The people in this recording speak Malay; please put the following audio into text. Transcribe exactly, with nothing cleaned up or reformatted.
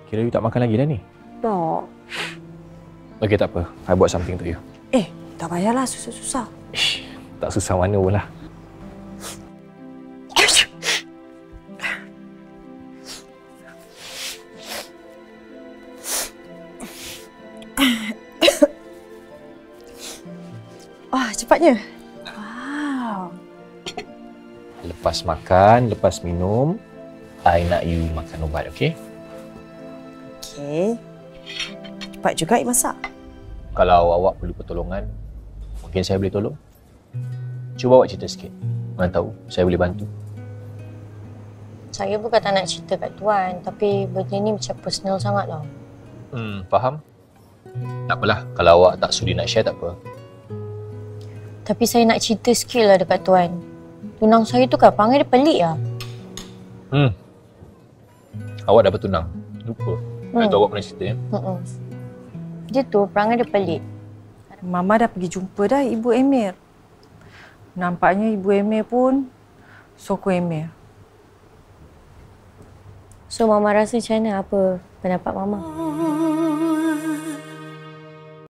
Kira you tak makan lagi dah ni? Tak. Okey, tak apa. I buat something to you. Eh, tak payahlah susah-susah. Ish, tak susah mana pun lah. Wah, cepatnya. Wow. Lepas makan, lepas minum, I nak you makan ubat, okey? Okey. Cepat juga I masak. Kalau awak perlu pertolongan, mungkin saya boleh tolong. Cuba awak cerita sikit. Mana tahu, saya boleh bantu. Saya bukan tak nak cerita kat Tuan, tapi benda ni macam personal sangat tau. Hmm, faham? Tak apalah, kalau awak tak sudi nak share, tak apa. Tapi saya nak cerita sikit lah dekat Tuan. Tunang saya tu kan perangai dia pelik lah. Hmm. Awak dah bertunang? Lupa. Hmm. Itu awak pernah cerita ya? Hmm. Dia tu perangai dia pelik. Mama dah pergi jumpa dah Ibu Emir. Nampaknya Ibu Emir pun sokong Emir. So Mama rasa macam mana? Apa pendapat Mama?